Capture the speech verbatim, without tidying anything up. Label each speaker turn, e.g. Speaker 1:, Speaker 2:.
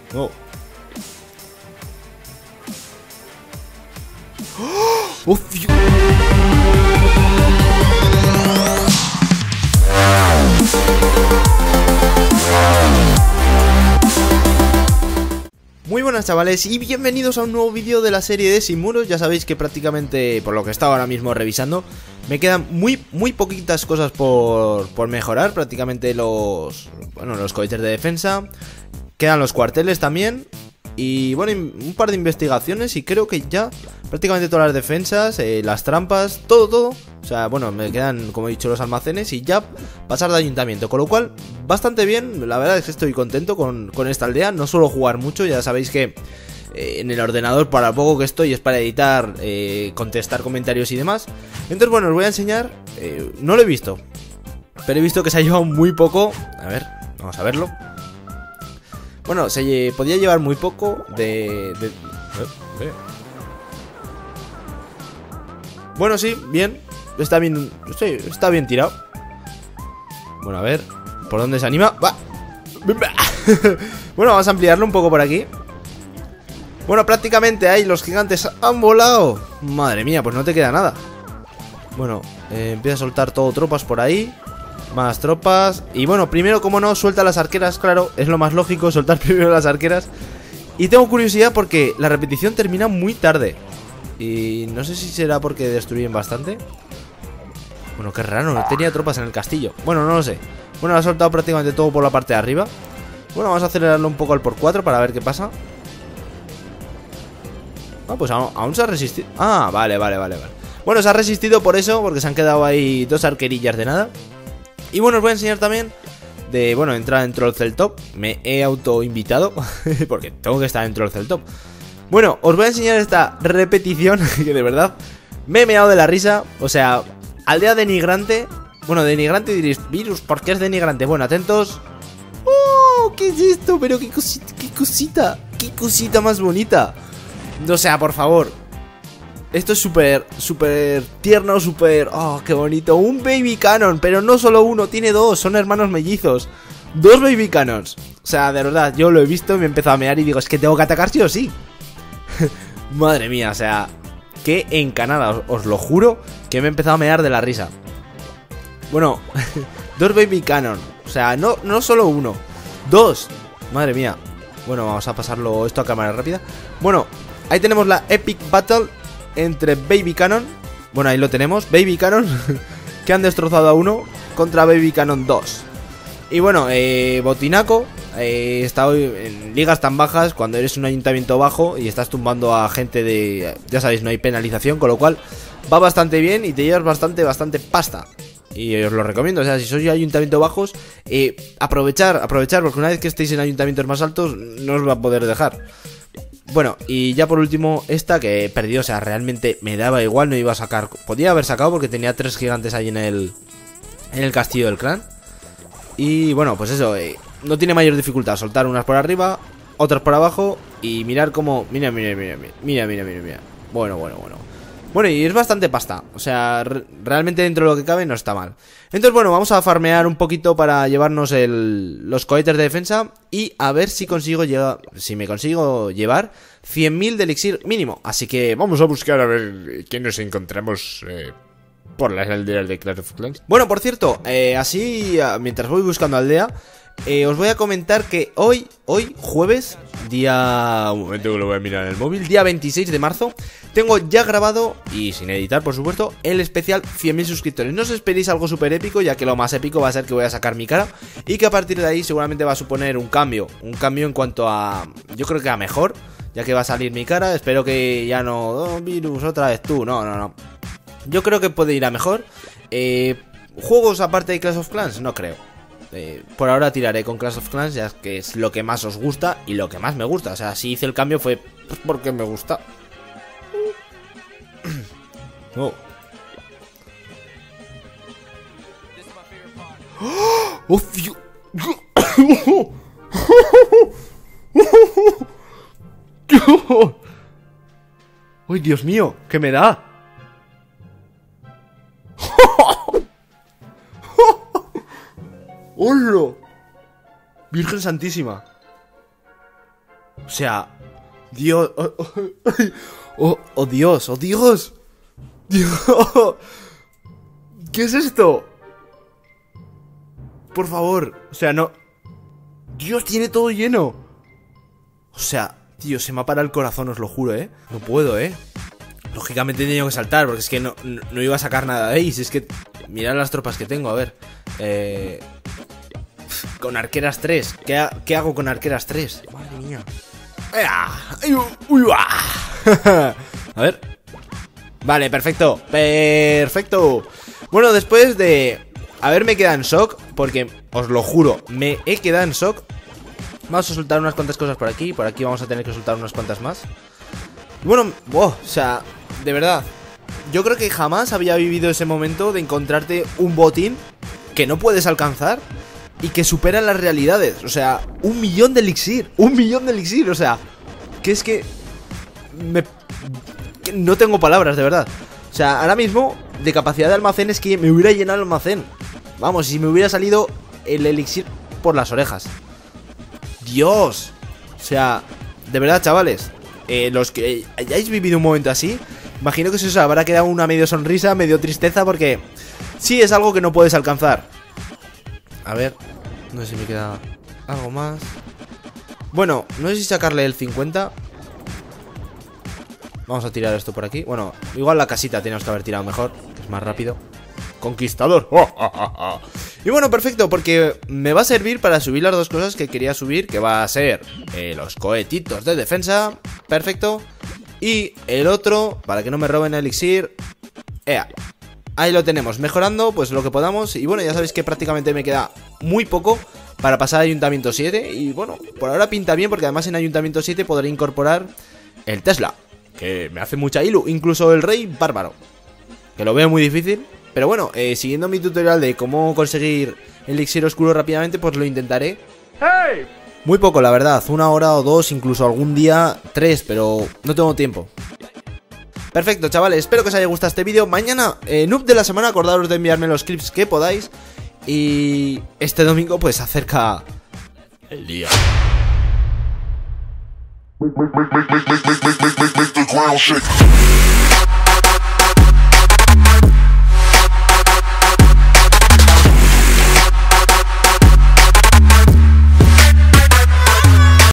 Speaker 1: Oh. ¡Oh! ¡Uf! Muy buenas chavales y bienvenidos a un nuevo vídeo de la serie de Sin Muros. Ya sabéis que prácticamente, por lo que estaba ahora mismo revisando, me quedan muy muy poquitas cosas por, por mejorar. Prácticamente los, bueno, los cohetes de defensa, quedan los cuarteles también. Y bueno, un par de investigaciones y creo que ya prácticamente todas las defensas, eh, las trampas, todo, todo. O sea, bueno, me quedan, como he dicho, los almacenes y ya pasar de ayuntamiento. Con lo cual, bastante bien, la verdad es que estoy contento con, con esta aldea. No suelo jugar mucho, ya sabéis que eh, en el ordenador para poco que estoy es para editar, eh, contestar comentarios y demás. Entonces, bueno, os voy a enseñar, eh, no lo he visto, pero he visto que se ha llevado muy poco. A ver, vamos a verlo. Bueno, se podía llevar muy poco de... de... Eh, eh. Bueno, sí, bien. Está bien, sí, está bien tirado. Bueno, a ver, ¿por dónde se anima? ¡Va! Bueno, vamos a ampliarlo un poco por aquí. Bueno, prácticamente ahí los gigantes han volado. Madre mía, pues no te queda nada. Bueno, eh, empieza a soltar todo tropas por ahí. Más tropas. Y bueno, primero, como no, suelta las arqueras. Claro, es lo más lógico, soltar primero las arqueras. Y tengo curiosidad porque la repetición termina muy tarde. Y no sé si será porque destruyen bastante. Bueno, qué raro, no tenía tropas en el castillo. Bueno, no lo sé. Bueno, lo ha soltado prácticamente todo por la parte de arriba. Bueno, vamos a acelerarlo un poco al por cuatro para ver qué pasa. Ah, pues aún, aún se ha resistido. Ah, vale, vale, vale, vale. Bueno, se ha resistido por eso, porque se han quedado ahí dos arquerillas de nada. Y bueno, os voy a enseñar también de, bueno, entrar dentro del Celtop. Me he autoinvitado porque tengo que estar dentro del Celtop. Bueno, os voy a enseñar esta repetición que de verdad me he meado de la risa. O sea, aldea denigrante. Bueno, denigrante diréis, virus, ¿por qué es denigrante? Bueno, atentos. ¡Oh! ¿Qué es esto? Pero qué cosita, qué cosita, qué cosita más bonita. O sea, por favor, esto es súper, súper tierno, súper... ¡Oh, qué bonito! Un baby cannon, pero no solo uno, tiene dos, son hermanos mellizos. Dos baby cannons. O sea, de verdad, yo lo he visto y me he empezado a mear y digo, es que tengo que atacar sí o sí. Madre mía, o sea, qué encanada, os, os lo juro que me he empezado a mear de la risa. Bueno, dos baby cannon. O sea, no, no solo uno, dos. Madre mía. Bueno, vamos a pasarlo esto a cámara rápida. Bueno, ahí tenemos la epic battle entre Baby Cannon. Bueno, ahí lo tenemos, Baby Cannon que han destrozado a uno contra Baby Cannon dos. Y bueno, eh, Botinaco eh, está hoy en ligas tan bajas. Cuando eres un ayuntamiento bajo y estás tumbando a gente de... Ya sabéis, no hay penalización, con lo cual va bastante bien y te llevas bastante, bastante pasta. Y os lo recomiendo, o sea, si sois ayuntamientos bajos, eh, aprovechar, aprovechar, porque una vez que estéis en ayuntamientos más altos, no os va a poder dejar. Bueno, y ya por último, esta que perdió, o sea, realmente me daba igual, no iba a sacar. Podía haber sacado porque tenía tres gigantes ahí en el, en el castillo del clan. Y bueno, pues eso, eh, no tiene mayor dificultad, soltar unas por arriba, otras por abajo y mirar cómo... Mira, mira, mira, mira, mira, mira, mira, mira. Bueno, bueno, bueno. Bueno, y es bastante pasta, o sea, re realmente dentro de lo que cabe no está mal. Entonces, bueno, vamos a farmear un poquito para llevarnos el, los cohetes de defensa y a ver si consigo llevar, si me consigo llevar cien mil de elixir mínimo. Así que vamos a buscar a ver qué nos encontramos eh, por las aldeas de Clash of Clans. Bueno, por cierto, eh, así, mientras voy buscando aldea, eh, os voy a comentar que hoy, hoy jueves, día... Un momento que lo voy a mirar en el móvil. Día veintiséis de marzo, tengo ya grabado, y sin editar por supuesto, el especial cien mil suscriptores. No os esperéis algo súper épico, ya que lo más épico va a ser que voy a sacar mi cara y que a partir de ahí seguramente va a suponer un cambio. Un cambio en cuanto a... Yo creo que a mejor, ya que va a salir mi cara. Espero que ya no... Oh, virus, otra vez tú. No, no, no. Yo creo que puede ir a mejor. eh, Juegos aparte de Clash of Clans, no creo. Eh, por ahora tiraré con Clash of Clans, ya que es lo que más os gusta y lo que más me gusta. O sea, si hice el cambio fue pues porque me gusta. Oh. ¡Oh, Dios! ¡Ay, Dios mío! ¿Qué me da? ¡Hola! Virgen Santísima. O sea, Dios. Oh, oh, oh, oh Dios, oh Dios. Dios. ¿Qué es esto? Por favor. O sea, no. Dios, tiene todo lleno. O sea, tío, se me ha parado el corazón, os lo juro, ¿eh? No puedo, ¿eh? Lógicamente he tenido que saltar, porque es que no, no, no iba a sacar nada de ahí. Si es que, mirad las tropas que tengo, a ver. Eh... Con arqueras tres. ¿Qué, ha, ¿Qué hago con arqueras tres? Madre mía. A ver. Vale, perfecto. Perfecto. Bueno, después de haberme quedado en shock, porque os lo juro, me he quedado en shock. Vamos a soltar unas cuantas cosas por aquí. Por aquí vamos a tener que soltar unas cuantas más. Y bueno, wow, o sea, de verdad, yo creo que jamás había vivido ese momento de encontrarte un botín que no puedes alcanzar y que supera las realidades. O sea, un millón de elixir. Un millón de elixir, o sea, que es que me... que no tengo palabras, de verdad. O sea, ahora mismo, de capacidad de almacén, es que me hubiera llenado el almacén. Vamos, si me hubiera salido el elixir por las orejas. Dios. O sea, de verdad, chavales, eh, los que hayáis vivido un momento así, imagino que se os habrá quedado una medio sonrisa, medio tristeza, porque sí es algo que no puedes alcanzar. A ver, no sé si me queda algo más. Bueno, no sé si sacarle el cincuenta. Vamos a tirar esto por aquí. Bueno, igual la casita tenemos que haber tirado mejor, que es más rápido. Conquistador. Y bueno, perfecto, porque me va a servir para subir las dos cosas que quería subir, que va a ser eh, los cohetitos de defensa. Perfecto. Y el otro, para que no me roben el elixir. Ea. Ahí lo tenemos, mejorando pues lo que podamos. Y bueno, ya sabéis que prácticamente me queda muy poco para pasar a Ayuntamiento siete. Y bueno, por ahora pinta bien, porque además en Ayuntamiento siete podré incorporar el Tesla, que me hace mucha ilu, incluso el Rey Bárbaro, que lo veo muy difícil. Pero bueno, eh, siguiendo mi tutorial de cómo conseguir el elixir oscuro rápidamente, pues lo intentaré. ¡Hey! Muy poco, la verdad, una hora o dos, incluso algún día tres, pero no tengo tiempo. Perfecto, chavales, espero que os haya gustado este vídeo. Mañana, eh, noob de la semana, acordaros de enviarme los clips que podáis. Y este domingo pues acerca el día.
Speaker 2: Make, make, make, make, make, make, make, make, make the ground shake.